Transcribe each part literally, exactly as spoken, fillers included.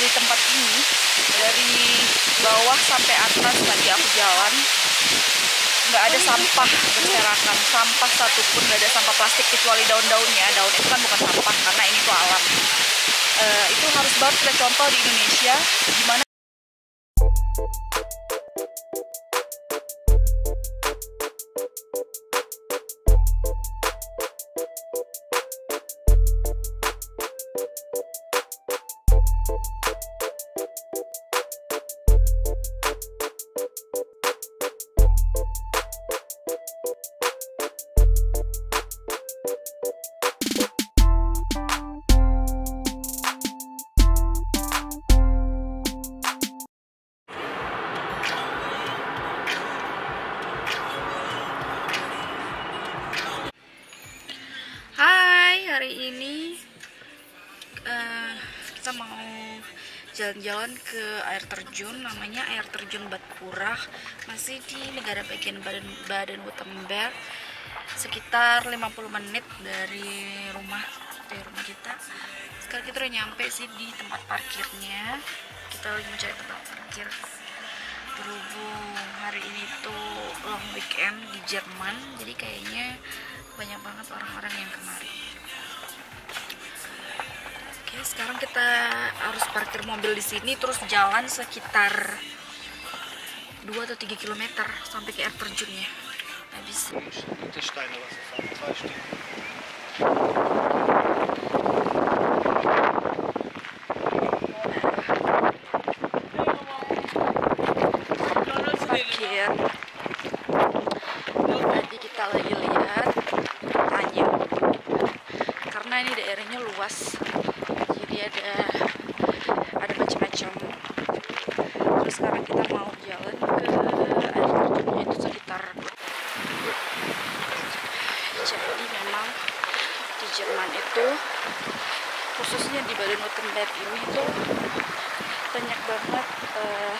di tempat ini dari bawah sampai atas tadi aku jalan nggak ada sampah berserakan, sampah satupun nggak ada, sampah plastik kecuali daun-daunnya. Daun itu kan bukan sampah karena ini tuh alam. Uh, itu harus banget kita contoh di Indonesia, gimana hari ini uh, kita mau jalan-jalan ke air terjun, namanya air terjun Batpurah, masih di negara bagian Baden Baden-Württemberg, sekitar lima puluh menit dari rumah dari rumah kita. Sekarang kita udah nyampe sih di tempat parkirnya, kita lagi mencari tempat parkir berhubung hari ini tuh long weekend di Jerman, jadi kayaknya banyak banget orang-orang yang kemari. Oke, sekarang kita harus parkir mobil di sini, terus jalan sekitar dua atau tiga kilometer sampai ke air terjunnya. Habis. Parkir. Tadi kita lagi lihat, tanya, karena ini daerahnya luas. Jadi ada ada macam-macam. Terus sekarang kita mau jalan ke air terjunnya, itu sekitar. Jadi memang di Jerman itu, khususnya di Baden-Württemberg ini tuh banyak banget uh,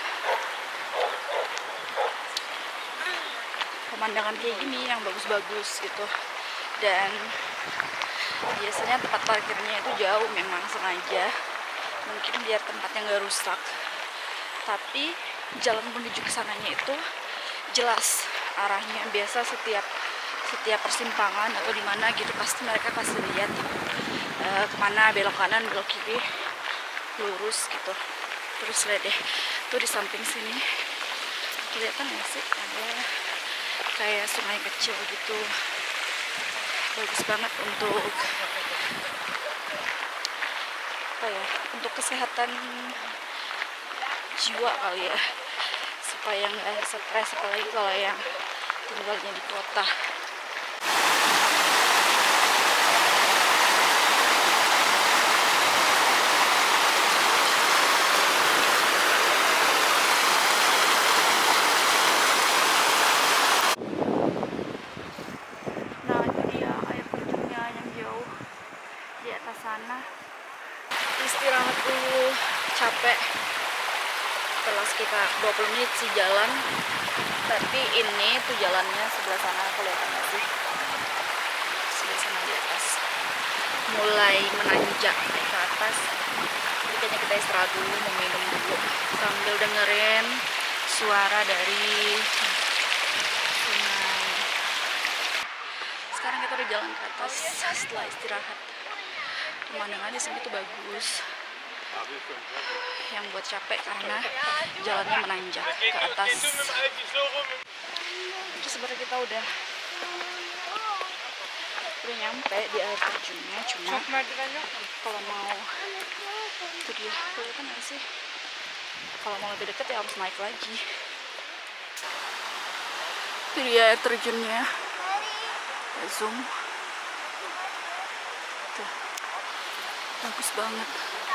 pemandangan kayak gini yang bagus-bagus gitu. Dan biasanya tempat parkirnya itu jauh, memang sengaja mungkin biar tempatnya nggak rusak, tapi jalan menuju ke sananya itu jelas arahnya. Biasa setiap setiap persimpangan atau di mana gitu pasti mereka kasih lihat uh, kemana, belok kanan, belok kiri, lurus gitu. Terus lihat deh tuh di samping sini, kelihatan nggak sih ada kayak sungai kecil gitu. Bagus banget untuk apa ya, untuk kesehatan jiwa kali ya, supaya nggak stres, apalagi kalau yang tinggalnya di kota. Sana istirahat dulu, capek setelah sekitar dua puluh menit sih jalan. Tapi ini tuh jalannya sebelah sana, kelihatan nggak sih? Sebelah sana di atas mulai menanjak naik ke atas. Jadi kayaknya kita istirahat dulu, mau minum dulu sambil dengerin suara dari sungai. Sekarang kita udah jalan ke atas setelah istirahat. Pemandangan di sini tuh bagus, yang buat capek karena jalannya menanjak ke atas. Terus sebenarnya kita udah udah nyampe di air terjunnya, cuma kalau mau itu dia, kelihatan nggak sih? Kalau mau lebih dekat ya harus naik lagi. Itu dia air terjunnya, zoom. Tuh. Bagus banget.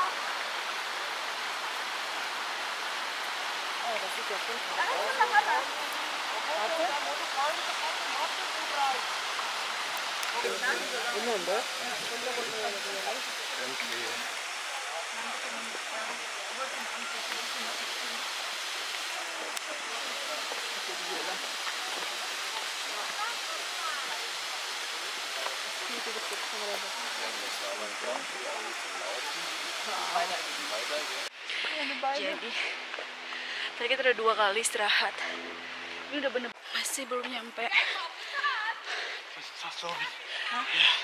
Ini Mbak. Jadi tadi kita udah dua kali istirahat. Ini udah bener masih belum nyampe. Hah?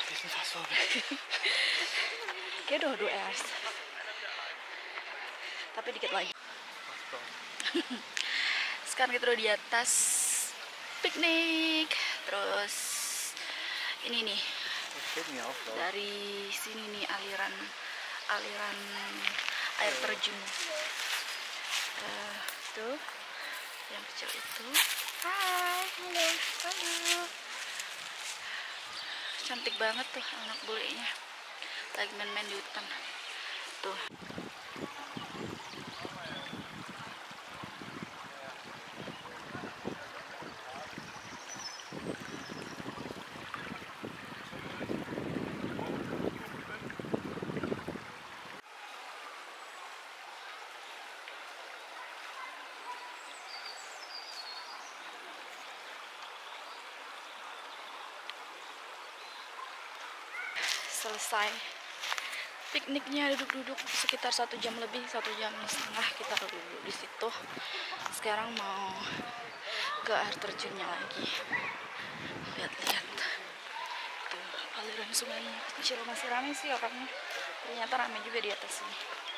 Kayak udah dua hours. Tapi dikit lagi. Sekarang kita udah di atas piknik. Terus ini nih dari sini nih aliran aliran air terjun. Uh, tuh yang kecil itu. Hai, halo, halo. Cantik banget tuh anak bulenya. Lagi main-main di hutan. Tuh. Selesai pikniknya, duduk-duduk sekitar satu jam lebih, satu jam setengah kita duduk di situ. Sekarang mau ke air terjunnya lagi. Lihat-lihat tuh aliran sungai kecil, masih ramai sih orangnya. Ternyata ramai juga di atas sini.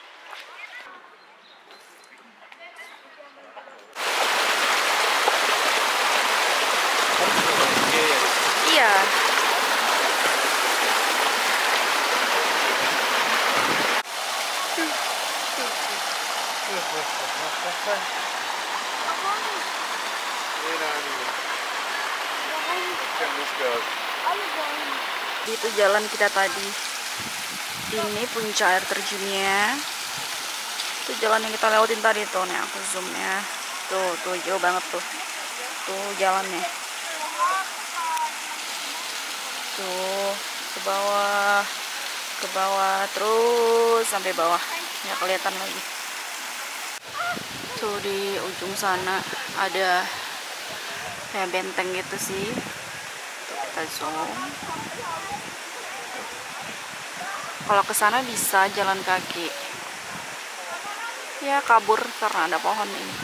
Iya. Itu jalan kita tadi. Ini puncak air terjunnya. Itu jalan yang kita lewatin tadi tuh, nih aku zoom ya. Tuh, tuh jauh banget tuh. Tuh jalannya. Tuh ke bawah, ke bawah terus sampai bawah. Nggak kelihatan lagi. Tuh di ujung sana ada kayak benteng gitu sih. Tuh kita zoom. Kalau ke sana bisa jalan kaki. Ya kabur karena ada pohon ini.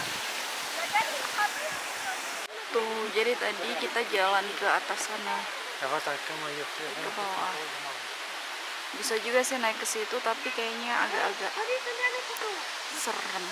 Tuh jadi tadi kita jalan ke atas sana. Ke bawah. Bisa juga sih naik ke situ, tapi kayaknya agak-agak serem.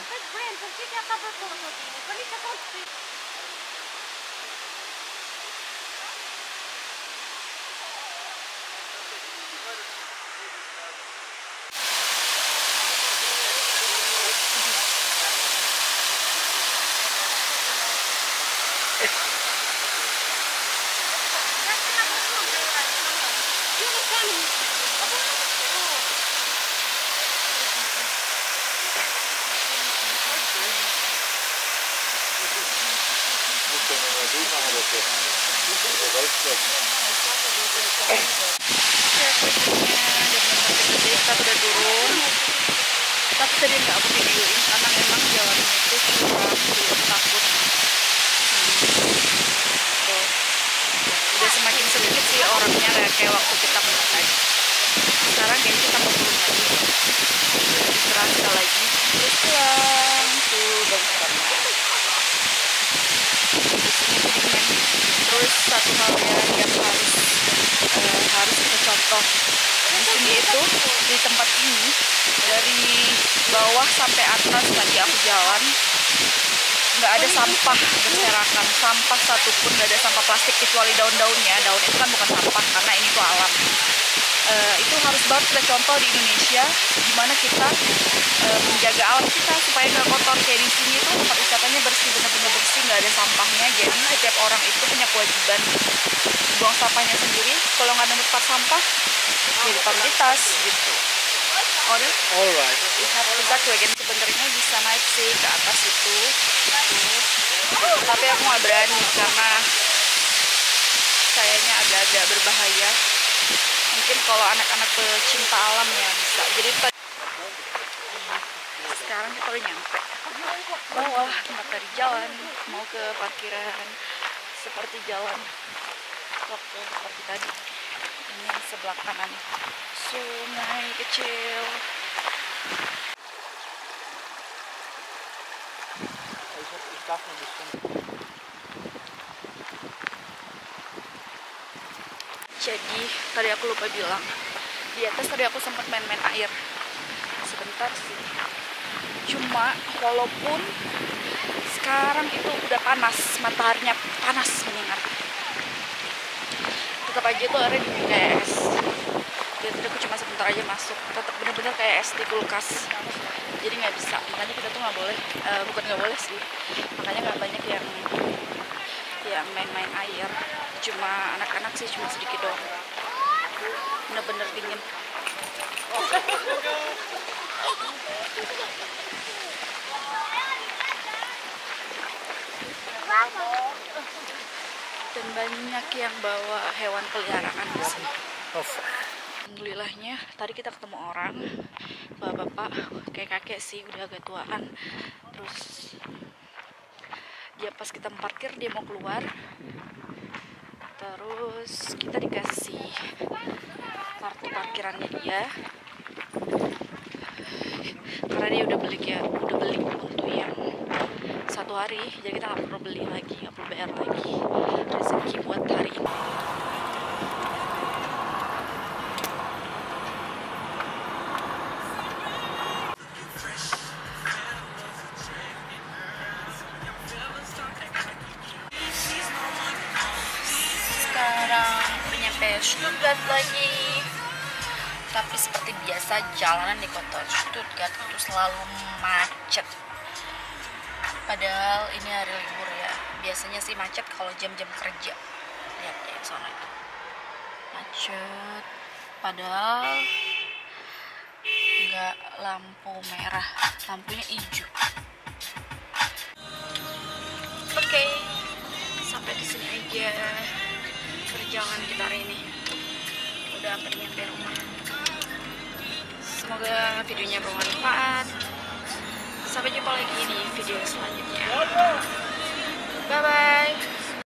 Kita udah turun, tapi tadi nggak aku videoin karena memang jalannya itu curam, belum takut. Hmm. Tuh. Udah semakin sedikit sih orangnya kayak, kayak waktu kita naik. Sekarang kayaknya kita mau turun lagi, istirahat sekali lagi, terus pulang. Tuh bagus banget. Terus satu hal ya yang harus uh, harus kita contoh di sini itu, di tempat ini dari bawah sampai atas tadi aku jalan nggak ada sampah berserakan, sampah satupun nggak ada, sampah plastik kecuali daun-daunnya. Daun itu kan bukan sampah karena ini tuh alam. Uh, itu harus banget kita contoh di Indonesia, gimana kita uh, menjaga alam kita supaya nggak kotor. Kayak di sini tuh tempat wisatanya bersih, bener-bener bersih, nggak ada sampahnya. Jadi setiap orang itu punya kewajiban buang sampahnya sendiri. Kalau nggak ada tempat sampah, ya ditaruh di tas gitu. Order? Alright. Exactly. Sebenarnya bisa naik sih ke atas itu, tuh. Tapi aku nggak berani karena kayaknya agak-agak berbahaya. Mungkin kalau anak-anak pecinta alam ya bisa. Jadi sekarang kita udah nyampe bawah tempat dari jalan mau ke parkiran, seperti jalan waktu seperti tadi. Ini sebelah kanan sungai kecil. Stafnya di sini. Jadi tadi aku lupa bilang, di atas tadi aku sempat main-main air sebentar sih. Cuma walaupun sekarang itu udah panas, mataharinya panas menyengat, tetap aja tuh airnya dingin kayak es. Dan tadi aku cuma sebentar aja masuk, tetap bener-bener kayak es di kulkas. Jadi nggak bisa, makanya kita tuh nggak boleh, uh, bukan nggak boleh sih, makanya nggak banyak yang yang main-main air. Cuma anak-anak sih cuma sedikit doang, bener-bener dingin. Dan banyak yang bawa hewan peliharaan di sini. Alhamdulillahnya tadi kita ketemu orang, bapak-bapak, kayak kakek sih, udah agak tuaan. Terus dia pas kita parkir dia mau keluar, terus kita dikasih kartu parkirannya dia, karena dia udah beli ya, udah beli untuk yang satu hari, jadi kita nggak perlu beli lagi, nggak perlu bayar lagi. Rezeki buat hari ini. Sekarang udah nyampe Stuttgart lagi, tapi seperti biasa jalanan di kota Stuttgart itu selalu macet. Padahal ini hari libur ya, biasanya sih macet kalau jam-jam kerja. Lihat ya di sana itu macet, padahal nggak lampu merah, lampunya hijau. Oke, okay, sampai di sini aja perjalanan kita hari ini. Udah hampir nyampe rumah. Semoga videonya bermanfaat. Sampai jumpa lagi di video selanjutnya. Bye bye.